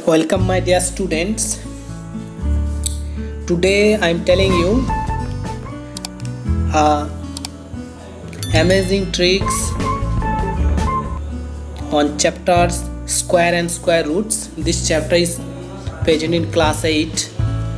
Welcome my dear students. Today I am telling you amazing tricks on chapters square and square roots. This chapter is present in class 8.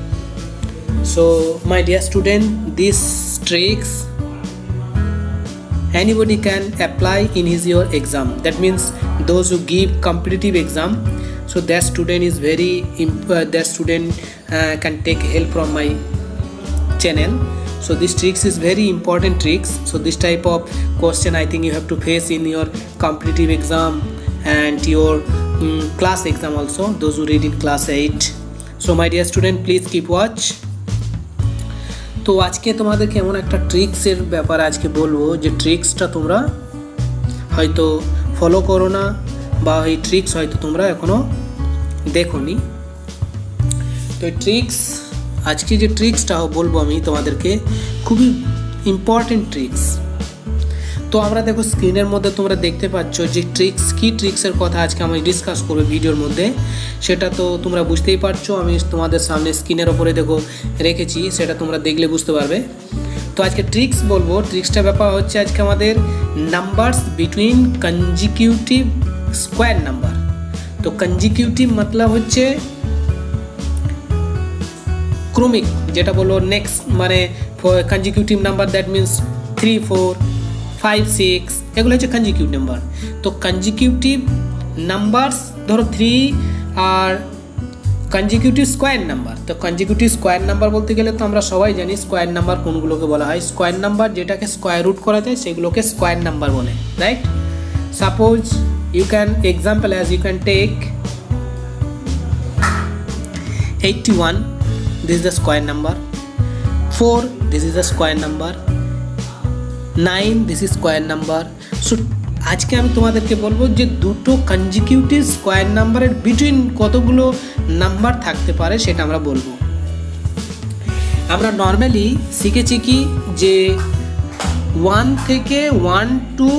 So my dear student, these tricks anybody can apply in his your exam. That means those who give competitive exam, so that student is that student can take help from my channel. So this tricks is very important tricks. So this type of question I think you have to face in your competitive exam and your class exam also, those who read in class 8. So my dear student, please keep watch. তো আজকে তোমাদেরকে এমন একটা ট্রিক্সের ব্যাপারে আজকে বলবো যে ট্রিক্সটা তোমরা হয়তো ফলো করো না বা এই ট্রিক্স হয়তো তোমরা এখনো দেখোনি। তো এই ট্রিক্স আজকে যে ট্রিক্সটা বলবো আমি তোমাদেরকে খুবই ইম্পর্টেন্ট ট্রিক্স। তো আমরা দেখো স্ক্রিনের মধ্যে তোমরা দেখতে পাচ্ছ যে ট্রিক্সের কথা আজকে আমি ডিসকাস করব ভিডিওর মধ্যে, সেটা তো তোমরা বুঝতেই পারছো। আমি তোমাদের সামনে স্ক্রিনের ওপরে দেখো রেখেছি, সেটা তোমরা দেখলে বুঝতে পারবে। তো আজকে ট্রিক্স বলবো, ট্রিক্সটা ব্যাপার হচ্ছে আজকে আমাদের numbers between consecutive square number. তো কনজিকিউটিভ মতলব হচ্ছে ক্রমিক, যেটা বলবো নেক্সট মানে কনজিকিউটিভ নাম্বার, দ্যাট মিনস 3, 4, 5, 6 এগুলো হচ্ছে কনজিকিউটিভ নাম্বার। তো কনজিকিউটিভ নাম্বারস ধরো 3 আর কনজিকিউটিভ স্কোয়ার নাম্বার। তো কনজিকিউটিভ স্কোয়ার নাম্বার বলতে গেলে তো আমরা সবাই জানি স্কোয়ার নাম্বার কোনগুলোকে বলা হয়। স্কোয়ার নাম্বার যেটাকে স্কোয়ার রুট করা যায় সেগুলোকে স্কোয়ার নাম্বার বলে, right? Suppose you can example as you can take 81, this is the square number, 4 this is the square number, 9 this is square number. So আজকে আমি তোমাদেরকে বলবো যে দুটো কনজিকিউটিভ স্কোয়ার নাম্বারের বিটুইন কতগুলো নাম্বার থাকতে পারে সেটা আমরা বলবো। আমরা নর্মালি শিখেছি কি যে 1 থেকে 1 to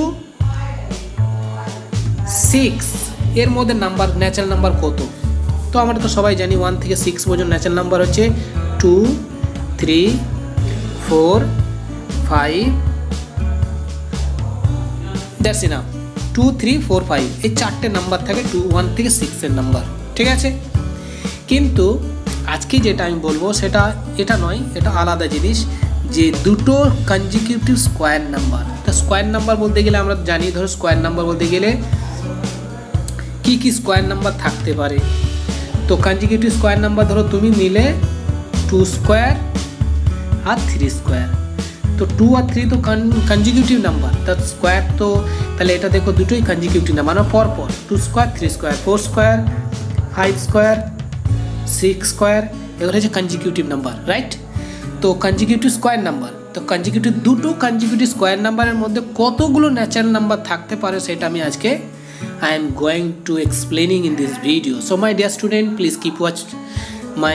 6 এর মধ্যে নাম্বার ন্যাচারাল নাম্বার কত। তো আমরা তো সবাই জানি 1 থেকে 6 পর্যন্ত ন্যাচারাল নাম্বার হচ্ছে 2, 3, 4, 5, দ্যাটস ইনাফ। 2, 3, 4, 5 এই চারটে নাম্বার থাকে 1 থেকে 6 এর নাম্বার, ঠিক আছে? কিন্তু আজকে যেটা আমি বলবো সেটা এটা নয়, এটা আলাদা জিনিস, যে দুটো কনজিকিউটিভ স্কোয়ার নাম্বার। তো স্কোয়ার নাম্বার বলতে গেলে আমরা জানি, ধরো স্কোয়ার নাম্বার বলতে গেলে কি কি স্কোয়ার নাম্বার থাকতে পারে। তো কনজিকিউটিভ স্কোয়ার নাম্বার ধরো তুমি নিলে 2 স্কোয়ার আর 3 স্কোয়ার। তো 2 আর 3 তো কনজিকিউটিভ নাম্বার, তার স্কোয়ার তো তাহলে এটা দেখো দুটোই কনজিকিউটিভ নাম্বার, মানে পরপর 2 square 3 square 4 square 5 square 6 square, এগুলো হচ্ছে কনজিকিউটিভ নাম্বার, রাইট? তো কনজিকিউটিভ স্কোয়ার নাম্বার, তো কনজিকিউটিভ দুটো কনজিকিউটিভ স্কোয়ার নাম্বারের মধ্যে কতগুলো ন্যাচারাল নাম্বার থাকতে পারে সেটা আমি আজকে I am going to explaining in this video. So my dear student, please keep watch my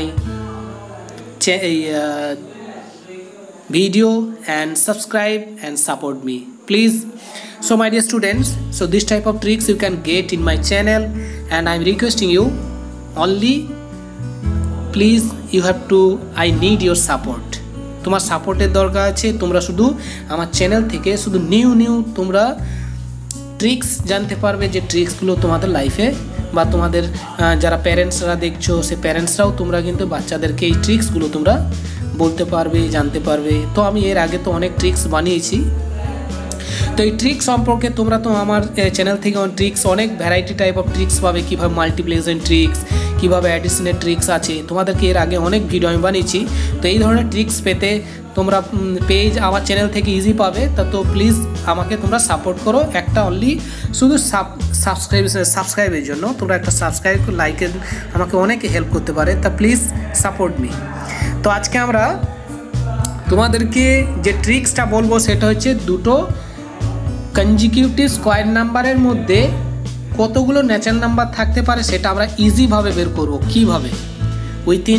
video and subscribe and support me, please. So my dear students, so this type of tricks you can get in my channel, and I am requesting you only, please you have to, I need your support. তোমার সাপোর্টের দরকার আছে। তোমরা শুধু আমার channel থেকে শুধু new তোমরা ট্রিক্স জানতে পারবে, যে ট্রিক্সগুলো তোমাদের লাইফে বা তোমাদের যারা প্যারেন্টসরা দেখছো সে প্যারেন্টসরাও তোমরা কিন্তু বাচ্চাদেরকে এই ট্রিক্সগুলো তোমরা বলতে পারবে, জানতে পারবে। তো আমি এর আগে তো অনেক ট্রিক্স বানিয়েছি। তো এই ট্রিক্স সম্পর্কে তোমরা তো আমার চ্যানেল থেকে ট্রিক্স অনেক ভ্যারাইটি টাইপ অফ ট্রিক্স পাবে, কীভাবে মাল্টিপ্লিকেশন ট্রিক্স, কীভাবে অ্যাডিশনের ট্রিক্স আছে, তোমাদেরকে এর আগে অনেক ভিডিও আমি বানিয়েছি। তো এই ধরনের ট্রিক্স পেতে তোমরা পেজ আমার চ্যানেল থেকে ইজি পাবে। তো প্লিজ আমাকে তোমরা সাপোর্ট করো, একটা অনলি শুধু সাবস্ক্রাইবের জন্য তোমরা একটা সাবস্ক্রাইব লাইকের আমাকে অনেকে হেল্প করতে পারে। তা প্লিজ সাপোর্ট মি। তো আজকে আমরা তোমাদেরকে যে ট্রিক্সটা বলবো সেটা হচ্ছে দুটো কনজিকিউটিভ স্কোয়ার নাম্বারের মধ্যে কতগুলো ন্যাচারাল নাম্বার থাকতে পারে সেটা আমরা ইজিভাবে বের করব। কিভাবে? Within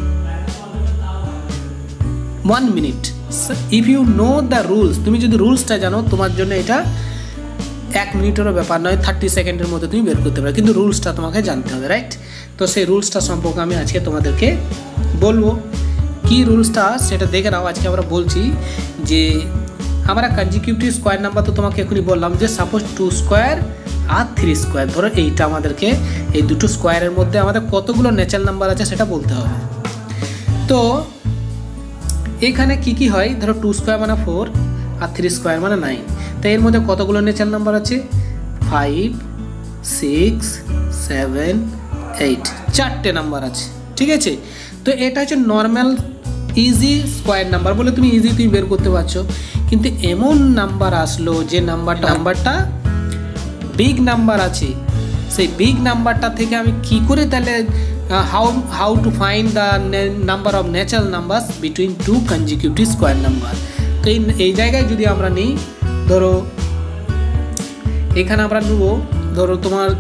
1 minute. If you know the rules, তুমি যদি রুলসটা জানো তোমার জন্য এটা 1 মিনিটেরও ব্যাপার নয়, 30 সেকেন্ডের মধ্যে তুমি বের করতে পারো, কিন্তু রুলসটা তোমাকে জানতে হবে, রাইট? তো সেই রুলসটা সম্পর্কে আমি আজকে তোমাদেরকে বলবো। কি রুলসটা সেটা দেখে নাও। আজকে আমরা বলছি যে আমরা কনজিকিউটিভ স্কোয়ার নাম্বার তো তোমাকে এখনই বললাম যে সাপোজ 2 স্কোয়ার আর 3 স্কোয়ার, ধরো এইটা আমাদেরকে এই দুটো স্কোয়ারের মধ্যে আমাদের কতগুলো ন্যাচারাল নাম্বার আছে সেটা বলতে হবে। তো এখানে কি কি হয়, ধরো 2 স্কোয়ার মানে 4 আর 3 স্কোয়ার মানে 9। তো এর মধ্যে কতগুলো ন্যাচারাল নাম্বার আছে, 5 6 7 8, 4টে নাম্বার আছে। ঠিক আছে, তো এটা হচ্ছে নর্মাল ইজি স্কোয়ার নাম্বার বলে তুমি বের করতে পারছো। কিন্তু এমন নাম্বার আসলো যে নাম্বারটা বিগ নাম্বার আছে, সেই বিগ নাম্বারটা থেকে আমি কি করে তাহলে how to find the number of natural numbers between 2 consecutive square number. তো এই জায়গায় যদি আমরা নিই, ধরো এখানে আমরা নেব, ধরো তোমার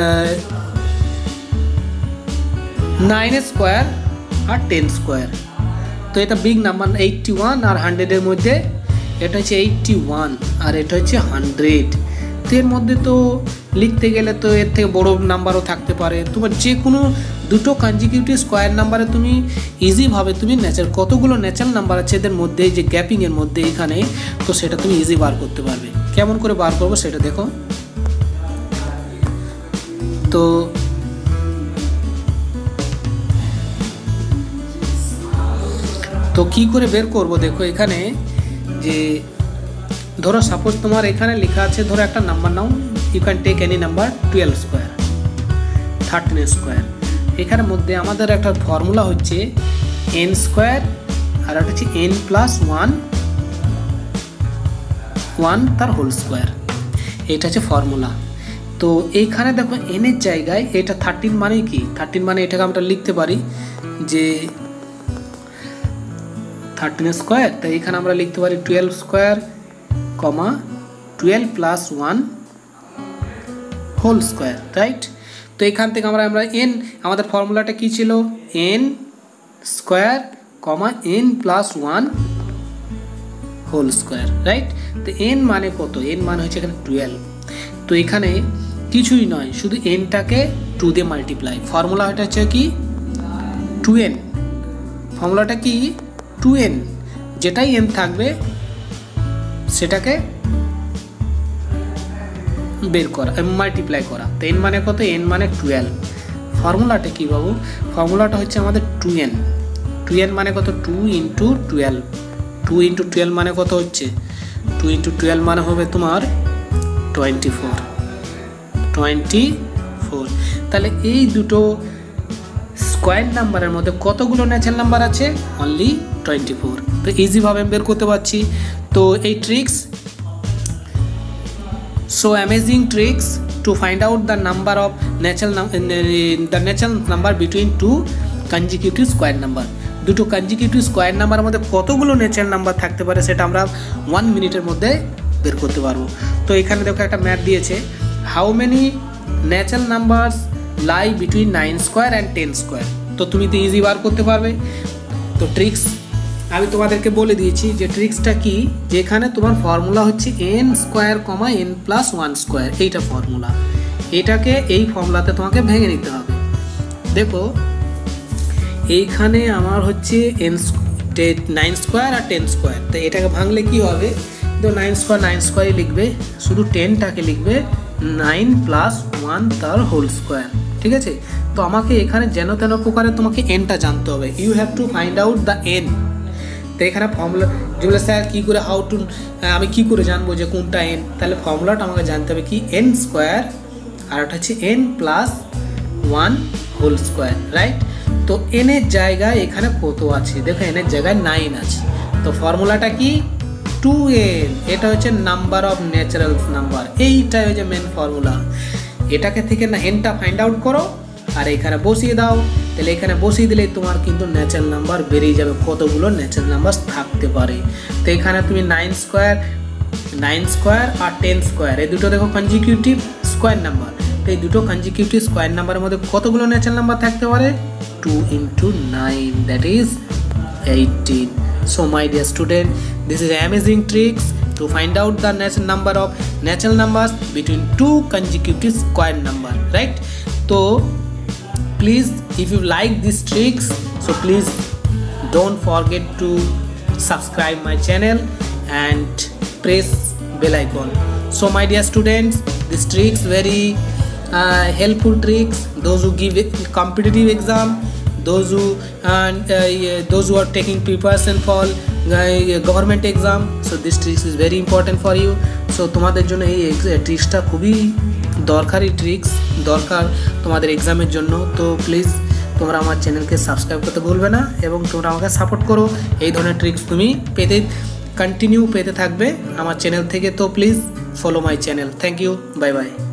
9 স্কোয়ার আর 10 স্কোয়ার। তো এটা বিগ নাম্বার 81 আর 100-এর মধ্যে এটা হচ্ছে 81 আর এটা হচ্ছে 100। তো এর মধ্যে তো লিখতে গেলে তো এর থেকে বড় নাম্বারও থাকতে পারে। তোমার যে কোনো দুটো কনজিকিউটিভ স্কোয়ার নাম্বারে তুমি ইজিভাবে তুমি কতগুলো ন্যাচারাল নাম্বার আছে এদের মধ্যে, যে গ্যাপিংয়ের মধ্যে এখানে, তো সেটা তুমি ইজি বার করতে পারবে। কেমন করে বার করবো সেটা দেখো। তো কি করে বের করব দেখো, এখানে যে ধরো সাপোজ তোমার এখানে লেখা আছে, ধরো একটা নাম্বার নাও, you can take any number 12 square 13 square. এখানের মধ্যে আমাদের একটা ফর্মুলা হচ্ছে n স্কোয়ার আর একটা হচ্ছে n প্লাস 1 তার হোল স্কোয়ার, এটা হচ্ছে ফর্মুলা। তো এইখানে দেখো n এর জায়গায় এটা 13 মানে কি, 13 মানে এটাকে আমরা লিখতে পারি যে 13 স্কোয়ার। তাই এখানে আমরা লিখতে পারি 12 square, 12 plus 1 whole square, right. তো এখান থেকে আমরা n, আমাদের ফর্মুলাটা কি ছিল, n square, n plus 1 whole square, right. তো n মানে কত, n মানে হচ্ছে এখানে 12। তো এখানে কিছুই নয়, শুধু nটাকে 2 দিয়ে মাল্টিপ্লাই। ফর্মুলাটা হচ্ছে কি 2n, ফর্মুলাটা কি 2n, যেটাই n থাকবে সেটাকে বের করা, মাল্টিপ্লাই করা। তো n মানে কত, n মানে 12। ফর্মুলাটা কি বাবু, ফর্মুলাটা হচ্ছে আমাদের 2n। 2n মানে কত, 2 ইন্টু 12। 2 ইন্টু 12 মানে কত হচ্ছে, 2 ইন্টু 12 মানে হবে তোমার 24। তাহলে এই দুটো স্কোয়ার নাম্বারের মধ্যে কতগুলো ন্যাচারাল নাম্বার আছে, অনলি 24। তো ইজিভাবে বের করতে পারছি। তো এই tricks, so amazing tricks to find out the number of natural number between 2 consecutive square number। দুটো কনজিকিউটিভ স্কোয়ার নাম্বারের মধ্যে কতগুলো ন্যাচারাল নাম্বার থাকতে পারে সেটা আমরা 1 মিনিটের মধ্যে বের করতে পারবো। তো এখানে দেখো একটা ম্যাথ দিয়েছে, how many natural numbers lie between 9 square and 10 square. তো তুমি তো ইজি বার করতে পারবে। তো ট্রিক্স আমি তোমাদেরকে বলে দিয়েছি যে ট্রিক্সটা কি, যেখানে তোমার ফর্মুলা হচ্ছে n square, n plus 1 square, এইটা ফর্মুলা। এটাকে এই ফর্মুলাতে তোমাকে ভেঙে নিতে হবে। দেখো এইখানে আমার হচ্ছে 9 স্কোয়ার আর 10 স্কোয়ার। তো এটাকে ভাঙলে কি হবে, তো 9 স্কোয়ারই লিখবে, শুধু 10টাকে লিখবে 9 প্লাস 1 তার হোল স্কোয়ার। ঠিক আছে, তো আমাকে এখানে যেন তেন প্রকারে তোমাকে nটা জানতে হবে, you have to find out the n। তো এখানে ফর্মুলা যেগুলো স্যার কী করে আমি কী করে জানবো যে কোনটা n, তাহলে ফর্মুলাটা আমাকে জানতে হবে কি n স্কোয়ার আর একটা হচ্ছে n plus 1 whole square, right. তো n এর জায়গায় এখানে কত আছে, দেখো n এর জায়গায় 9 আছে। তো ফর্মুলাটা কি 2n, এটা হচ্ছে নাম্বার অফ ন্যাচারাল নাম্বার, এইটাই হচ্ছে মেন ফর্মুলা। এটাকে থেকে না nটা ফাইন্ড আউট করো আর এখানে বসিয়ে দাও। তাহলে এখানে বসিয়ে দিলেই তোমার কিন্তু ন্যাচারাল নাম্বার বেরিয়ে যাবে, কতগুলো ন্যাচারাল নাম্বার থাকতে পারে। তো এখানে তুমি 9 স্কোয়ার আর 10 স্কোয়ার, এই দুটো দেখো কনজিকিউটিভ স্কোয়ার নাম্বার। তো এই দুটো কনজিকিউটিভ স্কোয়ার নাম্বারের মধ্যে কতগুলো ন্যাচারাল নাম্বার থাকতে পারে, 2 into 9, that is 18. So my dear student, this is amazing tricks to find out the number of natural numbers between 2 consecutive square number, right? তো please, if you like these tricks, so please don't forget to subscribe my channel and press bell icon. So my dear students, these tricks very helpful tricks. Those who give competitive exam, those who are taking preparation for government exam, so this tricks is very important for you. So তোমাদের জন্য এই ট্রিক্সটা খুবই দরকারি tricks, দরকার তোমাদের এক্সামের জন্য। তো প্লিজ তোমরা আমার চ্যানেলকে সাবস্ক্রাইব করতে ভুলবে না এবং তোমরা আমাকে সাপোর্ট করো। এই ধরনের ট্রিক্স তুমি কন্টিনিউ পেতে থাকবে আমার চ্যানেল থেকে। তো please follow my channel. Thank you, bye by.